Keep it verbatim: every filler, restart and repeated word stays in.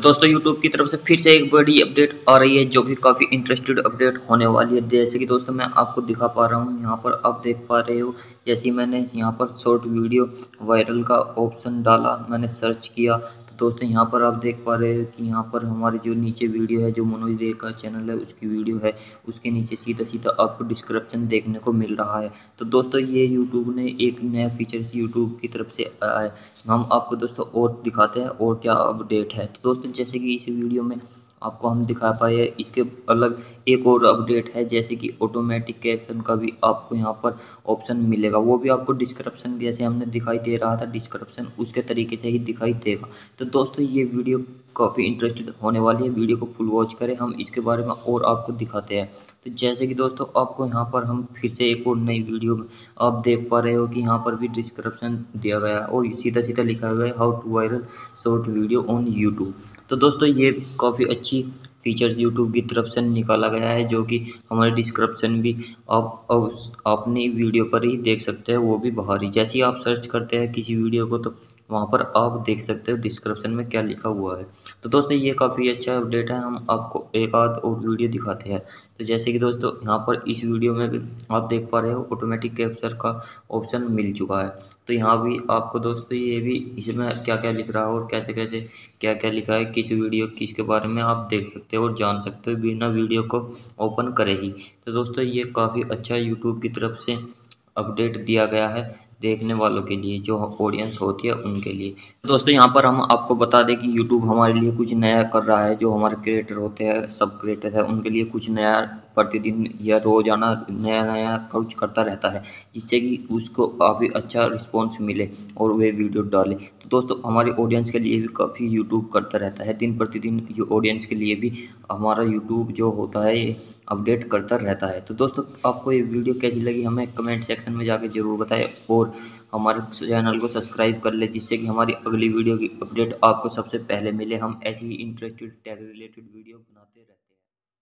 दोस्तों यूट्यूब की तरफ से फिर से एक बड़ी अपडेट आ रही है जो कि काफ़ी इंटरेस्टेड अपडेट होने वाली है। जैसे कि दोस्तों मैं आपको दिखा पा रहा हूँ यहाँ पर आप देख पा रहे हो। जैसे ही मैंने यहाँ पर शॉर्ट वीडियो वायरल का ऑप्शन डाला, मैंने सर्च किया तो दोस्तों यहाँ पर आप देख पा रहे हो कि यहाँ पर हमारे जो नीचे वीडियो है, जो मनोज दे का चैनल है उसकी वीडियो है, उसके नीचे सीधा सीधा आपको डिस्क्रिप्शन देखने को मिल रहा है। तो दोस्तों ये यूट्यूब ने एक नया फीचर्स यूट्यूब की तरफ से आया है। हम आपको दोस्तों और दिखाते हैं और क्या अपडेट है। तो दोस्तों जैसे कि इस वीडियो में आपको हम दिखा पाए, इसके अलग एक और अपडेट है जैसे कि ऑटोमेटिक कैप्शन का भी आपको यहाँ पर ऑप्शन मिलेगा। वो भी आपको डिस्क्रिप्शन जैसे हमने दिखाई दे रहा था डिस्क्रिप्शन उसके तरीके से ही दिखाई देगा। तो दोस्तों ये वीडियो काफ़ी इंटरेस्टेड होने वाली है, वीडियो को फुल वॉच करें, हम इसके बारे में और आपको दिखाते हैं। तो जैसे कि दोस्तों आपको यहाँ पर हम फिर से एक और नई वीडियो में आप देख पा रहे हो कि यहाँ पर भी डिस्क्रिप्शन दिया गया है और सीधा सीधा लिखा हुआ है how to viral short video on YouTube. तो दोस्तों ये काफ़ी अच्छी फीचर्स यूट्यूब की तरफ से निकाला गया है जो कि हमारे डिस्क्रिप्शन भी आप आप अपनी वीडियो पर ही देख सकते हैं, वो भी बाहर ही। जैसे ही आप सर्च करते हैं किसी वीडियो को तो वहाँ पर आप देख सकते हो डिस्क्रिप्शन में क्या लिखा हुआ है। तो दोस्तों ये काफ़ी अच्छा अपडेट है, हम आपको एक आध और वीडियो दिखाते हैं। तो जैसे कि दोस्तों यहाँ पर इस वीडियो में भी आप देख पा रहे हो ऑटोमेटिक कैप्चर का ऑप्शन मिल चुका है। तो यहाँ भी आपको दोस्तों ये भी इसमें क्या क्या लिख रहा है और कैसे कैसे क्या क्या लिखा है, किस वीडियो किसके बारे में आप देख सकते हो और जान सकते हो बिना वीडियो को ओपन करे ही। तो दोस्तों ये काफ़ी अच्छा यूट्यूब की तरफ से अपडेट दिया गया है देखने वालों के लिए, जो ऑडियंस होती है उनके लिए। तो दोस्तों यहाँ पर हम आपको बता दें कि यूट्यूब हमारे लिए कुछ नया कर रहा है। जो हमारे क्रिएटर होते हैं, सब क्रिएटर है, उनके लिए कुछ नया प्रतिदिन या रोजाना नया नया कुछ करता रहता है जिससे कि उसको काफ़ी अच्छा रिस्पॉन्स मिले और वे वीडियो डाले। तो दोस्तों हमारे ऑडियंस के लिए भी काफ़ी यूट्यूब करता रहता है दिन प्रतिदिन, जो ऑडियंस के लिए भी हमारा यूट्यूब जो होता है ये अपडेट करता रहता है। तो दोस्तों आपको ये वीडियो कैसी लगी हमें कमेंट सेक्शन में जाके ज़रूर बताएं और हमारे चैनल को सब्सक्राइब कर ले जिससे कि हमारी अगली वीडियो की अपडेट आपको सबसे पहले मिले। हम ऐसी ही इंटरेस्टेड टेक रिलेटेड वीडियो बनाते रहते हैं।